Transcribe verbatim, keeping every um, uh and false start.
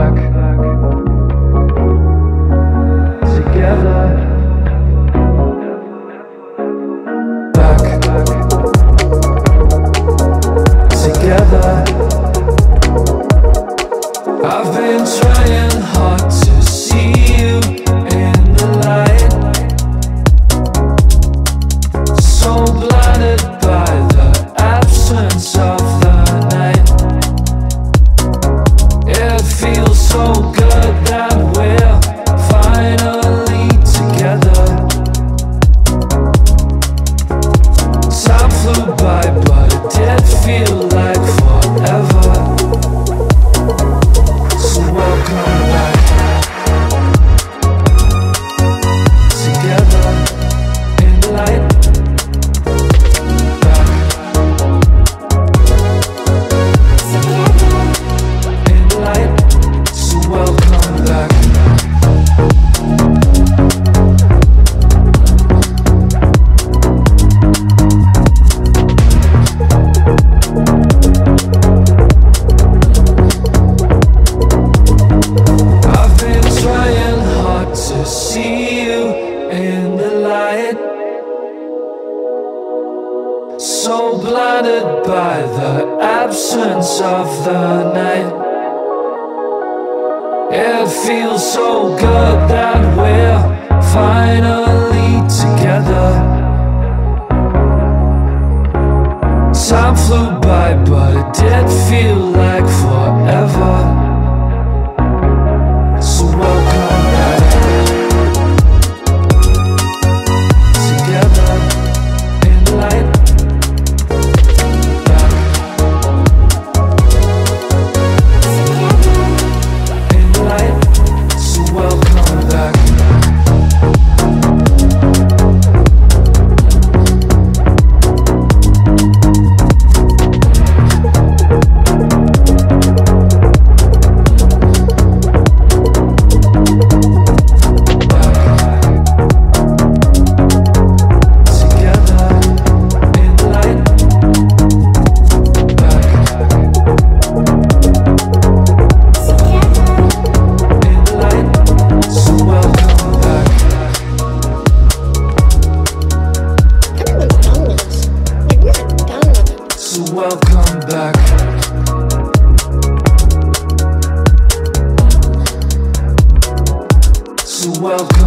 back together. Back together. I've been trying hard to see you in the light, so blinded by the absence of the night. It feels so good that we're finally together. Time flew by, but it did feel like forever. So welcome back together in the light. Back in the light. So welcome back. I've been trying hard to see you in the light, so blinded by the absence of the night. It feels so good that we're finally together. Time flew by, but it did feel like forever. So welcome back together in the light. Back in the light. So welcome back. Welcome back. So welcome.